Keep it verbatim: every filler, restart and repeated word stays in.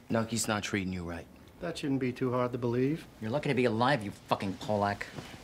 Nucky's not treating you right. That shouldn't be too hard to believe. You're lucky to be alive, you fucking Pollack.